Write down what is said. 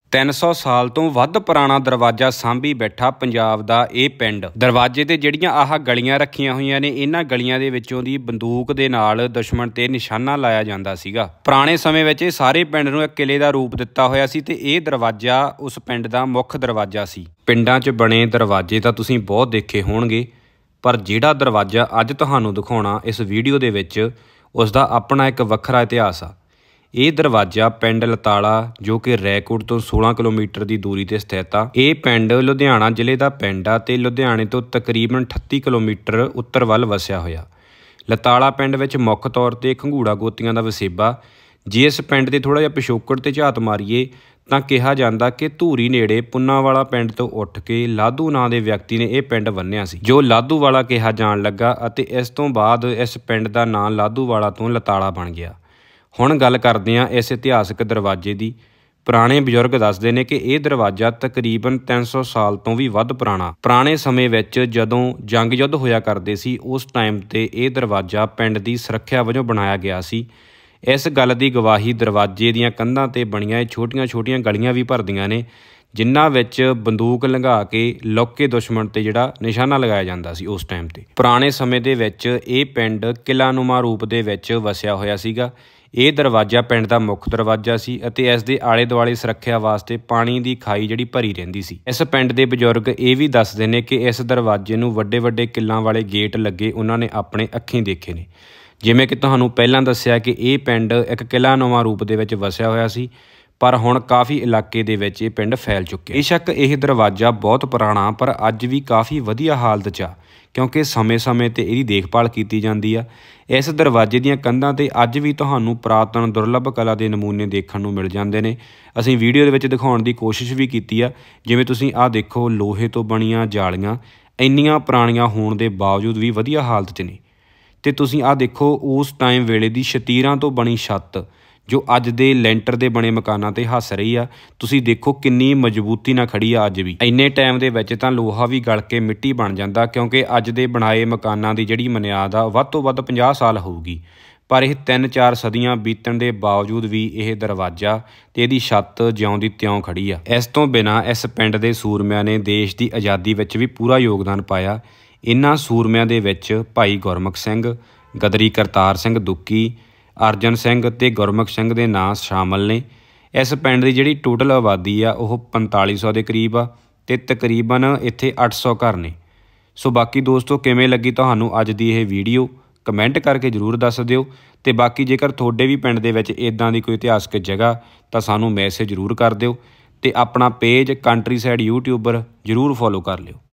300 ਸਾਲ ਤੋਂ ਵੱਧ ਪੁਰਾਣਾ ਦਰਵਾਜ਼ਾ ਸਾਂਭੀ ਬੈਠਾ ਪੰਜਾਬ ਦਾ ਇਹ ਪਿੰਡ। ਦਰਵਾਜ਼ੇ ਤੇ ਜਿਹੜੀਆਂ ਆਹ ਗਲੀਆਂ ਰੱਖੀਆਂ ਹੋਈਆਂ ਨੇ, ਇਹਨਾਂ ਗਲੀਆਂ ਦੇ ਵਿੱਚੋਂ ਦੀ ਬੰਦੂਕ ਦੇ ਨਾਲ ਦੁਸ਼ਮਣ ਤੇ ਨਿਸ਼ਾਨਾ ਲਾਇਆ ਜਾਂਦਾ ਸੀਗਾ। ਪੁਰਾਣੇ ਸਮੇਂ ਵਿੱਚ ਇਹ ਸਾਰੇ ਪਿੰਡ ਨੂੰ ਇੱਕ ਕਿਲੇ ਦਾ ਰੂਪ ਦਿੱਤਾ ਹੋਇਆ ਸੀ ਤੇ ਇਹ ਦਰਵਾਜ਼ਾ ਉਸ ਪਿੰਡ ਦਾ ਮੁੱਖ ਦਰਵਾਜ਼ਾ ਸੀ। ਪਿੰਡਾਂ 'ਚ ਬਣੇ ਦਰਵਾਜ਼ੇ ਤਾਂ ਤੁਸੀਂ ਬਹੁਤ ਦੇਖੇ ਹੋਣਗੇ, ਪਰ ਜਿਹੜਾ ਦਰਵਾਜ਼ਾ ਅੱਜ ਤੁਹਾਨੂੰ ਦਿਖਾਉਣਾ ਇਸ ਵੀਡੀਓ ਦੇ ਵਿੱਚ, ਉਸ ਦਾ ਆਪਣਾ ਇੱਕ ਵੱਖਰਾ ਇਤਿਹਾਸ ਆ। ਇਹ ਦਰਵਾਜ਼ਾ ਪਿੰਡ ਲਤਾਲਾ, ਜੋ ਕਿ ਰੈਕੋਟ ਤੋਂ 16 ਕਿਲੋਮੀਟਰ ਦੀ ਦੂਰੀ ਤੇ ਸਥਿਤ ਆ। ਇਹ ਪਿੰਡ ਲੁਧਿਆਣਾ ਜ਼ਿਲ੍ਹੇ ਦਾ ਪਿੰਡ ਆ ਤੇ ਲੁਧਿਆਣੇ ਤੋਂ ਤਕਰੀਬਨ 38 ਕਿਲੋਮੀਟਰ ਉੱਤਰ ਵੱਲ ਵਸਿਆ ਹੋਇਆ। ਲਤਾਲਾ ਪਿੰਡ ਵਿੱਚ ਮੁੱਖ ਤੌਰ ਤੇ ਖੰਗੂੜਾ ਗੋਤੀਆਂ ਦਾ ਵਸੇਬਾ। ਜੇ ਇਸ ਪਿੰਡ ਦੇ ਥੋੜ੍ਹਾ ਜਿਹਾ ਪਿਛੋਕੜ ਤੇ ਝਾਤ ਮਾਰੀਏ ਤਾਂ ਕਿਹਾ ਜਾਂਦਾ ਕਿ ਧੂਰੀ ਨੇੜੇ ਪੁੰਨਾਵਾਲਾ ਪਿੰਡ ਤੋਂ ਉੱਠ ਕੇ ਲਾਧੂ ਨਾਂ ਦੇ ਵਿਅਕਤੀ ਨੇ ਇਹ ਪਿੰਡ ਬੰਨ੍ਹਿਆ ਸੀ, ਜੋ ਲਾਧੂਵਾਲਾ ਕਿਹਾ ਜਾਣ ਲੱਗਾ ਅਤੇ ਇਸ ਤੋਂ ਬਾਅਦ ਇਸ ਪਿੰਡ ਦਾ ਨਾਂ ਲਾਧੂਵਾਲਾ ਤੋਂ ਲਤਾਲਾ ਬਣ ਗਿਆ। ਹੁਣ ਗੱਲ ਕਰਦੇ ਹਾਂ ਇਸ ਇਤਿਹਾਸਕ ਦਰਵਾਜ਼ੇ ਦੀ। ਪੁਰਾਣੇ ਬਜ਼ੁਰਗ ਦੱਸਦੇ ਨੇ ਕਿ ਇਹ ਦਰਵਾਜ਼ਾ ਤਕਰੀਬਨ 300 ਸਾਲ ਤੋਂ ਵੀ ਵੱਧ ਪੁਰਾਣਾ। ਪੁਰਾਣੇ ਸਮੇਂ ਵਿੱਚ ਜਦੋਂ ਜੰਗ ਯੁੱਧ ਹੋਇਆ ਕਰਦੇ ਸੀ, ਉਸ ਟਾਈਮ ਤੇ ਇਹ ਦਰਵਾਜ਼ਾ ਪਿੰਡ ਦੀ ਸੁਰੱਖਿਆ ਵਜੋਂ ਬਣਾਇਆ ਗਿਆ ਸੀ। ਇਸ ਗੱਲ ਦੀ ਗਵਾਹੀ ਦਰਵਾਜ਼ੇ ਦੀਆਂ ਕੰਧਾਂ ਤੇ ਬਣੀਆਂ ਇਹ ਛੋਟੀਆਂ-ਛੋਟੀਆਂ ਗਲੀਆਂ ਵੀ ਭਰਦੀਆਂ ਨੇ, ਜਿਨ੍ਹਾਂ ਵਿੱਚ ਬੰਦੂਕ ਲੰਘਾ ਕੇ ਲੁੱਕ ਕੇ ਦੁਸ਼ਮਣ ਤੇ ਜਿਹੜਾ ਨਿਸ਼ਾਨਾ ਲਗਾਇਆ ਜਾਂਦਾ ਸੀ ਉਸ ਟਾਈਮ ਤੇ। ਪੁਰਾਣੇ ਸਮੇਂ ਦੇ ਵਿੱਚ ਇਹ ਪਿੰਡ ਕਿਲ੍ਹਾਨੁਮਾ ਰੂਪ ਦੇ ਵਿੱਚ ਵਸਿਆ ਹੋਇਆ ਸੀਗਾ। ਇਹ ਦਰਵਾਜ਼ਾ ਪਿੰਡ ਦਾ ਮੁੱਖ ਦਰਵਾਜ਼ਾ ਸੀ ਅਤੇ ਇਸ ਦੇ ਆਲੇ ਦੁਆਲੇ ਸੁਰੱਖਿਆ ਵਾਸਤੇ ਪਾਣੀ ਦੀ ਖਾਈ ਜਿਹੜੀ ਭਰੀ ਰਹਿੰਦੀ ਸੀ। ਇਸ ਪਿੰਡ ਦੇ ਬਜ਼ੁਰਗ ਇਹ ਵੀ ਦੱਸਦੇ ਨੇ ਕਿ ਇਸ ਦਰਵਾਜ਼ੇ ਨੂੰ ਵੱਡੇ ਕਿੱਲਾਂ ਵਾਲੇ ਗੇਟ ਲੱਗੇ ਉਹਨਾਂ ਨੇ ਆਪਣੇ ਅੱਖੀਂ ਦੇਖੇ ਨੇ। ਜਿਵੇਂ ਕਿ ਤੁਹਾਨੂੰ ਪਹਿਲਾਂ ਦੱਸਿਆ ਕਿ ਇਹ ਪਿੰਡ ਇੱਕ ਕਿਲ੍ਹਾਨੁਮਾ ਰੂਪ ਦੇ ਵਿੱਚ ਵਸਿਆ ਹੋਇਆ ਸੀ, ਪਰ ਹੁਣ ਕਾਫੀ ਇਲਾਕੇ ਦੇ ਵਿੱਚ ਇਹ ਪਿੰਡ ਫੈਲ ਚੁੱਕਿਆ। ਬੇਸ਼ੱਕ ਇਹ ਦਰਵਾਜ਼ਾ ਬਹੁਤ ਪੁਰਾਣਾ, ਪਰ ਅੱਜ ਵੀ ਕਾਫੀ ਵਧੀਆ ਹਾਲਤ 'ਚ ਆ, ਕਿਉਂਕਿ ਸਮੇਂ-ਸਮੇਂ ਤੇ ਇਹਦੀ ਦੇਖਭਾਲ ਕੀਤੀ ਜਾਂਦੀ ਆ। ਇਸ ਦਰਵਾਜ਼ੇ ਦੀਆਂ ਕੰਧਾਂ ਤੇ ਅੱਜ ਵੀ ਤੁਹਾਨੂੰ ਪੁਰਾਤਨ ਦੁਰਲੱਭ ਕਲਾ ਦੇ ਨਮੂਨੇ ਦੇਖਣ ਨੂੰ ਮਿਲ ਜਾਂਦੇ ਨੇ। ਅਸੀਂ ਵੀਡੀਓ ਦੇ ਵਿੱਚ ਦਿਖਾਉਣ ਦੀ ਕੋਸ਼ਿਸ਼ ਵੀ ਕੀਤੀ ਆ। ਜਿਵੇਂ ਤੁਸੀਂ ਆਹ ਦੇਖੋ, ਲੋਹੇ ਤੋਂ ਬਣੀਆਂ ਜਾਲੀਆਂ ਇੰਨੀਆਂ ਪੁਰਾਣੀਆਂ ਹੋਣ ਦੇ ਬਾਵਜੂਦ ਵੀ ਵਧੀਆ ਹਾਲਤ 'ਚ ਨੇ। ਤੇ ਤੁਸੀਂ ਆਹ ਦੇਖੋ, ਉਸ ਟਾਈਮ ਵੇਲੇ ਦੀ ਸ਼ਤੀਰਾਂ ਤੋਂ ਬਣੀ ਛੱਤ ਜੋ ਅੱਜ ਦੇ ਲੈਂਟਰ ਦੇ ਬਣੇ ਮਕਾਨਾਂ ਤੇ ਹੱਸ ਰਹੀ ਆ। ਤੁਸੀਂ ਦੇਖੋ ਕਿੰਨੀ ਮਜ਼ਬੂਤੀ ਨਾਲ ਖੜੀ ਆ ਅੱਜ ਵੀ। ਇੰਨੇ ਟਾਈਮ ਦੇ ਵਿੱਚ ਤਾਂ ਲੋਹਾ ਵੀ ਗਲ ਕੇ ਮਿੱਟੀ ਬਣ ਜਾਂਦਾ, ਕਿਉਂਕਿ ਅੱਜ ਦੇ ਬਣਾਏ ਮਕਾਨਾਂ ਦੀ ਜਿਹੜੀ ਬੁਨਿਆਦ ਆ ਵੱਧ ਤੋਂ ਵੱਧ 50 ਸਾਲ ਹੋਊਗੀ, ਪਰ ਇਹ 3-4 ਸਦੀਆਂ ਬੀਤਣ ਦੇ ਬਾਵਜੂਦ ਵੀ ਇਹ ਦਰਵਾਜ਼ਾ ਤੇ ਇਹਦੀ ਛੱਤ ਜਿਉਂ ਦੀ ਤਿਉਂ ਖੜੀ ਆ। ਇਸ ਤੋਂ ਬਿਨਾਂ ਇਸ ਪਿੰਡ ਦੇ ਸੂਰਮਿਆਂ ਨੇ ਦੇਸ਼ ਦੀ ਆਜ਼ਾਦੀ ਵਿੱਚ ਵੀ ਪੂਰਾ ਯੋਗਦਾਨ ਪਾਇਆ। ਇਹਨਾਂ ਸੂਰਮਿਆਂ ਦੇ ਵਿੱਚ ਭਾਈ ਗੁਰਮੁਖ ਸਿੰਘ, ਗਦਰੀ ਕਰਤਾਰ ਸਿੰਘ ਦੁੱਕੀ, ਅਰਜਨ ਸਿੰਘ ਤੇ ਗੁਰਮੁਖ ਸਿੰਘ ਦੇ ਨਾਂ ਸ਼ਾਮਲ ਨੇ। ਇਸ ਪਿੰਡ ਦੀ ਜਿਹੜੀ ਟੋਟਲ ਆਬਾਦੀ ਆ ਉਹ 4500 ਦੇ ਕਰੀਬ ਆ ਤੇ ਤਕਰੀਬਨ ਇੱਥੇ 800 ਘਰ ਨੇ। ਸੋ ਬਾਕੀ ਦੋਸਤੋ, ਕਿਵੇਂ ਲੱਗੀ ਤੁਹਾਨੂੰ ਅੱਜ ਦੀ ਇਹ ਵੀਡੀਓ, ਕਮੈਂਟ ਕਰਕੇ ਜ਼ਰੂਰ ਦੱਸ ਦਿਓ। ਤੇ ਬਾਕੀ ਜੇਕਰ ਤੁਹਾਡੇ ਵੀ ਪਿੰਡ ਦੇ ਵਿੱਚ ਇੱਦਾਂ ਦੀ ਕੋਈ ਇਤਿਹਾਸਕ ਜਗ੍ਹਾ ਤਾਂ ਸਾਨੂੰ ਮੈਸੇਜ ਜ਼ਰੂਰ ਕਰ ਦਿਓ ਤੇ ਆਪਣਾ ਪੇਜ ਕੰਟਰੀ ਸਾਈਡ ਯੂਟਿਊਬਰ ਜ਼ਰੂਰ ਫੋਲੋ ਕਰ ਲਿਓ।